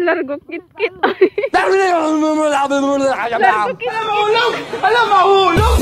Largo kit-kit. Largo kit-kit. Alam mahulog!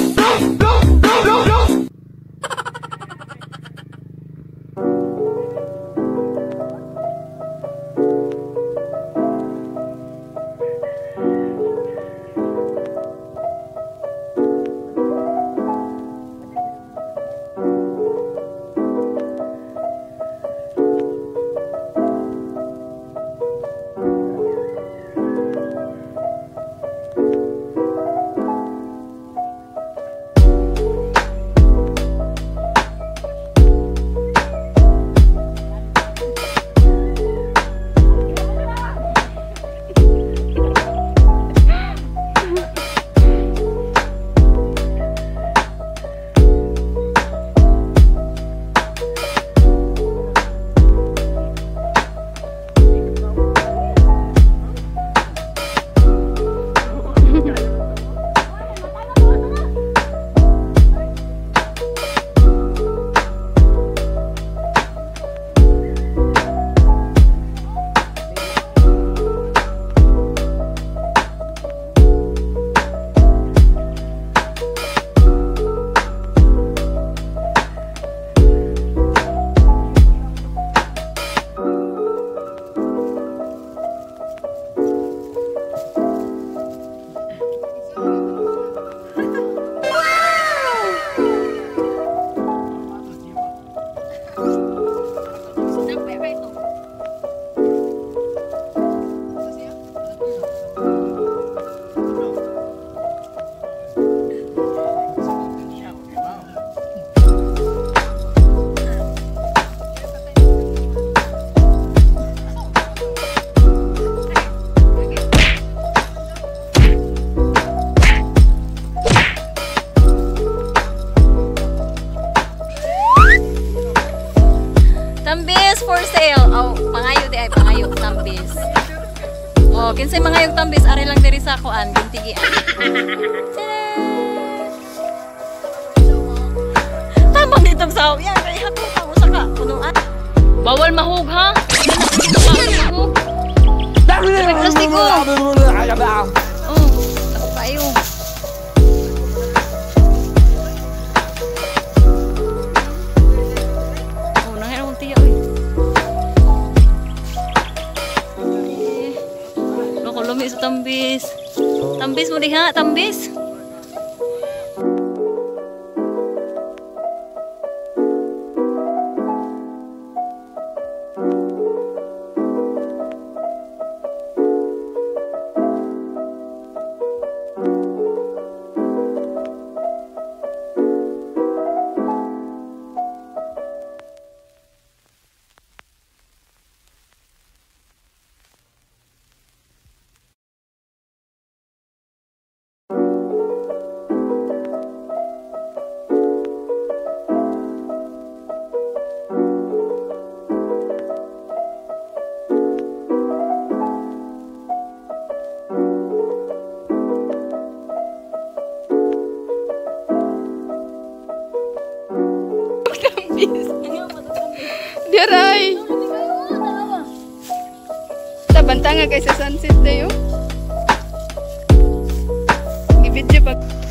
Tambis for sale. Oh, pangayo di ay pangayo tambis. Oh, kinsay mga yung tambis ari lang diri sa kuan, gintigian. Tamang ditong saw. Yan kay hako ka usa ka punuan. Bawal mahug ha. Mahug. Plastiko. Oh, ako kayo. Lumi sa tambis. Tambis mo diha, tambis. Diaray. Tabanta nga kaysa sunset tayo. Gibidyo pag